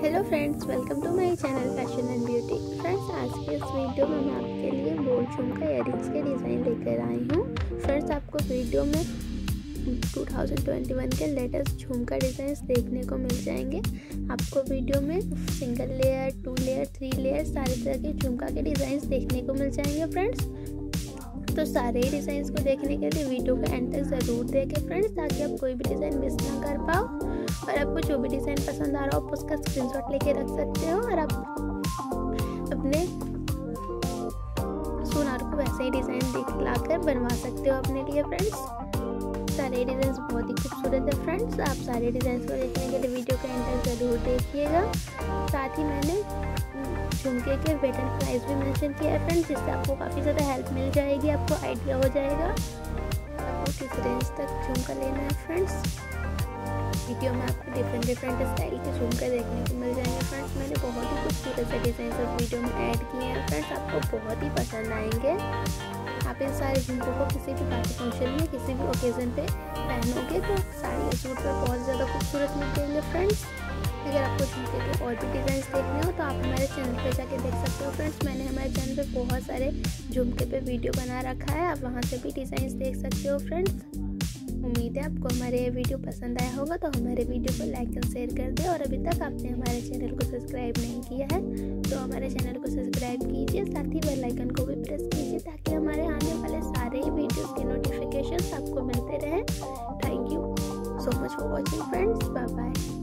Hello friends, welcome to my channel fashion and beauty. Friends, आज के इस video में मैं आपके लिए गोल्ड झुमका इयररिंग्स के डिज़ाइन लेकर आई हूँ। फ्रेंड्स, आपको वीडियो में 2021 के लेटेस्ट झुमका डिज़ाइंस देखने को मिल जाएंगे। आपको वीडियो में सिंगल लेयर, 2 लेयर, 3 लेयर सारे तरह के झुमका के डिज़ाइंस देखने को मिल जाएंगे। फ्रेंड्स, तो सारे डिज़ाइंस को देखने के लिए वीडियो को एंड तक ज़रूर देखें फ्रेंड्स, ताकि आप कोई भी डिज़ाइन मिस ना कर पाओ। और आपको जो भी डिज़ाइन पसंद आ रहा हो आप उसका स्क्रीनशॉट लेके रख सकते हो और आप अपने सोनार को वैसे ही डिज़ाइन दिखलाकर बनवा सकते हो अपने लिए। फ्रेंड्स, सारे डिज़ाइन बहुत ही खूबसूरत है। फ्रेंड्स, आप सारे डिज़ाइन को देखने के लिए वीडियो को एंड तक ज़रूर देखिएगा। साथ ही मैंने झुमके के वेट एंड प्राइस भी मेंशन किया है फ्रेंड्स, जिससे आपको काफ़ी ज़्यादा हेल्प मिल जाएगी, आपको आइडिया हो जाएगा आपको किस रेंज तक झुमका लेना है। फ्रेंड्स, वीडियो में आपको डिफरेंट स्टाइल के झुमके देखने को मिल जाएंगे। फ्रेंड्स, मैंने बहुत ही खूबसूरत से डिज़ाइन उस वीडियो में ऐड किए हैं। फ्रेंड्स, आपको बहुत ही पसंद आएंगे। आप इन सारे झुमकों को किसी भी पार्टी फंक्शन में किसी भी ओकेज़न पे पहनोगे तो साड़ी या सूट पर बहुत ज़्यादा खूबसूरत लगेंगे। फ्रेंड्स, अगर आपको झुमके के और भी डिज़ाइंस देखने हो तो आप हमारे चैनल पे जाके देख सकते हो। फ्रेंड्स, मैंने हमारे चैनल पे बहुत सारे झुमके पे वीडियो बना रखा है, आप वहाँ से भी डिज़ाइंस देख सकते हो। फ्रेंड्स, उम्मीद है आपको हमारे ये वीडियो पसंद आया होगा, तो हमारे वीडियो को लाइक और शेयर कर दें। और अभी तक आपने हमारे चैनल को सब्सक्राइब नहीं किया है तो हमारे चैनल को सब्सक्राइब कीजिए, साथ ही बेल आइकन को भी प्रेस कीजिए, ताकि हमारे आने वाले सारे वीडियोस के नोटिफिकेशन आपको मिलते रहें। Thank you so much for watching friends, bye bye.